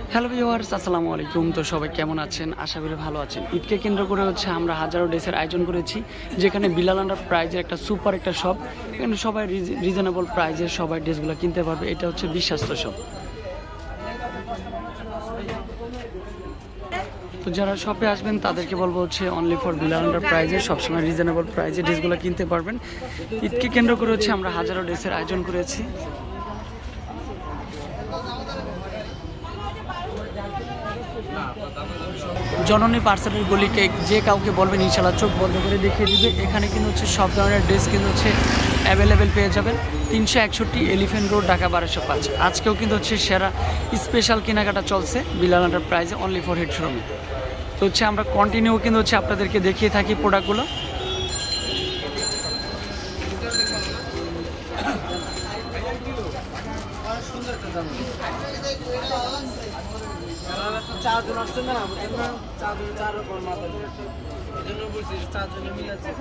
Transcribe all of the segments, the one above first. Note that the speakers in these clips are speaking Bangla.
হ্যালো ভিউয়ার্স, আসসালামু আলাইকুম। তো সবাই কেমন আছেন? আশা করি ভালো আছেন। ঈদকে কেন্দ্র করে আমরা হাজারো ড্রেসের আয়োজন করেছি, যেখানে বিলাল আন্ডার প্রাইজের একটা সুপার একটা শপ। এখানে সবাই রিজনেবল প্রাইজে সবাই ড্রেসগুলো কিনতে পারবে। এটা হচ্ছে বিশ্বস্ত শপ। তো যারা শপে আসবেন তাদেরকে বলবো অনলি ফর বিলাল আন্ডার প্রাইজে সবসময় রিজনেবল প্রাইজে ড্রেসগুলো কিনতে পারবেন। ঈদকে কেন্দ্র করে আমরা হাজারো ড্রেসের আয়োজন করেছি। জননী পার্সেলের গলিকে যে কাউকে বলবেন ইনশাআল্লাহ চোখ বন্ধ করে দেখিয়ে দিবে। এখানে কিন্তু সব ধরনের ড্রেস কিন্তু অ্যাভেলেবেল পেয়ে যাবেন। 361 এলিফ্যান্ট রোড, ঢাকা 1205। আজকেও কিন্তু সেরা স্পেশাল কেনাকাটা চলছে বিলাল আন্ডার প্রাইজে অনলি ফর হিট শোরুমে। তো আমরা কন্টিনিউ কিন্তু আপনাদেরকে দেখিয়ে থাকি প্রোডাক্টগুলো। চারজন আসছে না, চার রকম মাথা এই জন্য বলছি চারজনে মিলে আছে।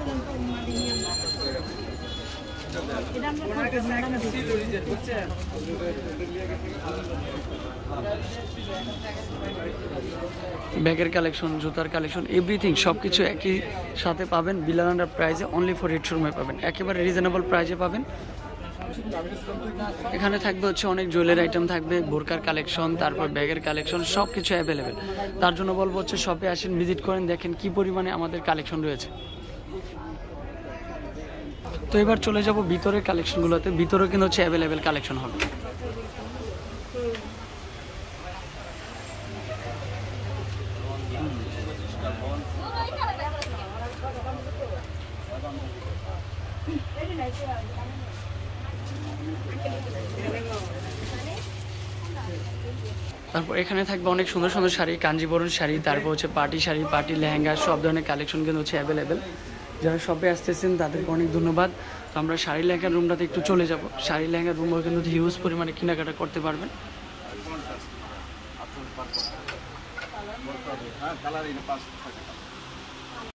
ব্যাগের কালেকশন, জুতার কালেকশন, এভরিথিং সবকিছু একই সাথে পাবেন বিলাল আন্ডার প্রাইজে অনলি ফর হিট শোরুমে পাবেন। একেবারে রিজনেবল প্রাইজে পাবেন। এখানে থাকবে অনেক জুয়েলারি আইটেম থাকবে, বোরকার কালেকশন, তারপর ব্যাগের কালেকশন, সব কিছু অ্যাভেলেবেল। তার জন্য বলবো শপে আসেন, ভিজিট করেন, দেখেন কি পরিমাণে আমাদের কালেকশন রয়েছে। তো এবার চলে যাব ভিতরের কালেকশনগুলোতে। ভিতরেও কিন্তু অ্যাভেলেবেল কালেকশন হবে। তারপর এখানে থাকবে অনেক সুন্দর সুন্দর শাড়ি, কাঞ্জিবরণ শাড়ি, তারপর পার্টি শাড়ি, পার্টি লেহেঙ্গা, সব ধরনের কালেকশন কিন্তু অ্যাভেলেবেল। যারা শপে আসতেছেন তাদেরকে অনেক ধন্যবাদ। তো আমরা শাড়ি লেহেঙ্গার রুমটাতে একটু চলে যাব। শাড়ি লেহেঙ্গার রুমও কিন্তু হিউজ পরিমাণে কেনাকাটা করতে পারবেন।